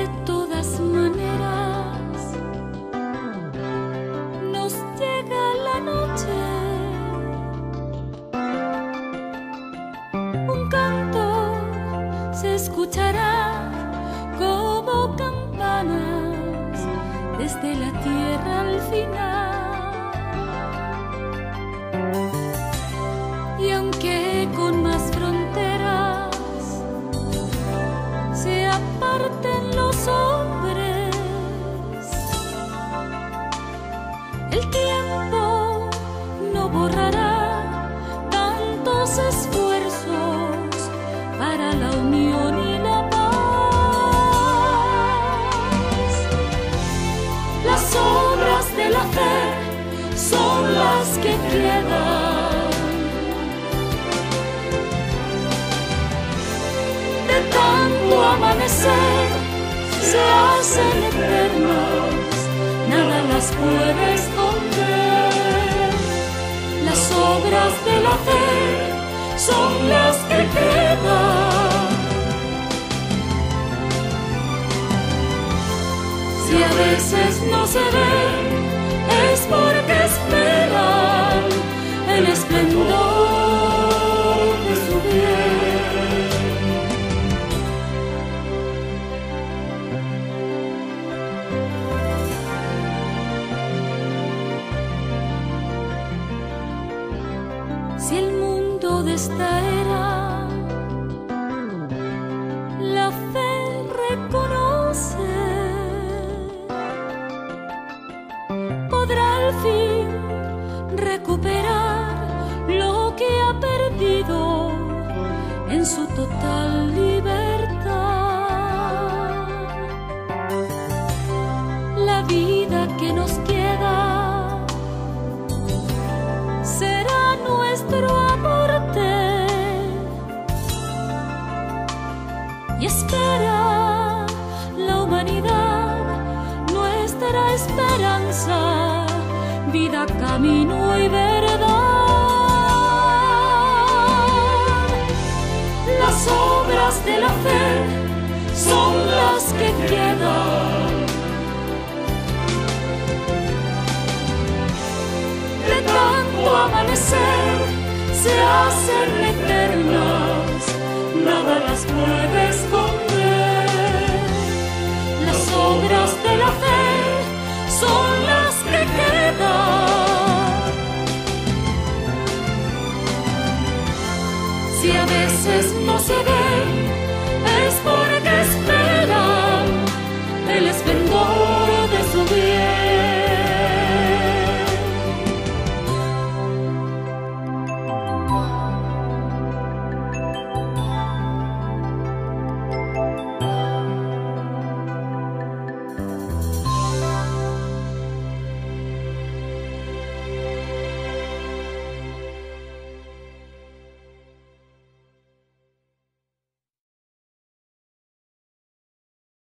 De todas maneras, nos llega la noche, un canto se escuchará como campanas desde la tierra al final. Y aunque con más fronteras se aparten los hombres, el tiempo no borrará tantos esfuerzos para la unión y la paz. Las obras de la fe son las que quedan. De tanto amanecer se hacen eternas, nada las puede esconder. Las obras de la fe son las que quedan. Si a veces no se ven, es porque esperan el esplendor de su bien. Si el mundo de esta era la fe reconoce, podrá al fin recuperar lo que ha perdido en su total libertad. La vida que nos queda será nuestro aporte, y espera la humanidad nuestra esperanza, vida, camino y verdad. Las obras de la fe son las que quedan. De tanto amanecer se hacen eternas, nada las puede esconder. Las obras de la fe son las que quedan. Si a veces no se ve,